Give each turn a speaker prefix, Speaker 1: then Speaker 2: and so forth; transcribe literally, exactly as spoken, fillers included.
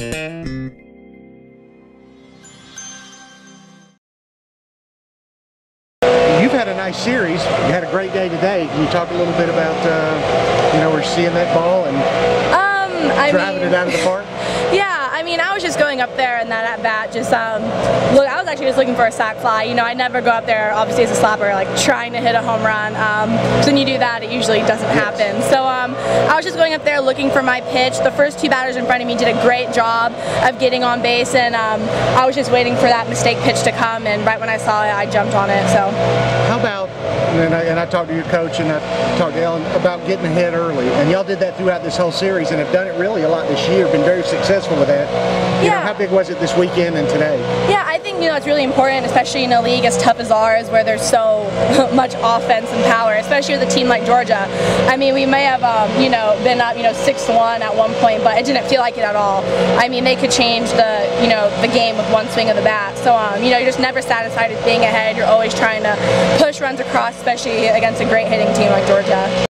Speaker 1: You've had a nice series. You had a great day today. Can you talk a little bit about, uh, you know, we're seeing that ball and
Speaker 2: um, I
Speaker 1: driving
Speaker 2: mean,
Speaker 1: it out of the park?
Speaker 2: Yeah, I mean, I was just going up there and that at bat, just um, look. I was actually just looking for a sac fly. You know, I never go up there, obviously as a slapper, like trying to hit a home run. Um, so when you do that, it usually doesn't happen. So um, I was just going up there looking for my pitch. The first two batters in front of me did a great job of getting on base, and um, I was just waiting for that mistake pitch to come. And right when I saw it, I jumped on it. So
Speaker 1: how about? And I, and I talked to your coach and I talked to Ellen about getting ahead early, and y'all did that throughout this whole series and have done it really a lot this year. Been very successful with that. You
Speaker 2: yeah.
Speaker 1: know, how big was it this weekend and today?
Speaker 2: Yeah, I think you know it's really important, especially in a league as tough as ours, where there's so much offense and power, especially with a team like Georgia. I mean, we may have um, you know been up you know six to one at one point, but it didn't feel like it at all. I mean, they could change the you know the game with one swing of the bat. So um, you know you're just never satisfied with being ahead. You're always trying to push runs across, especially against a great hitting team like Georgia.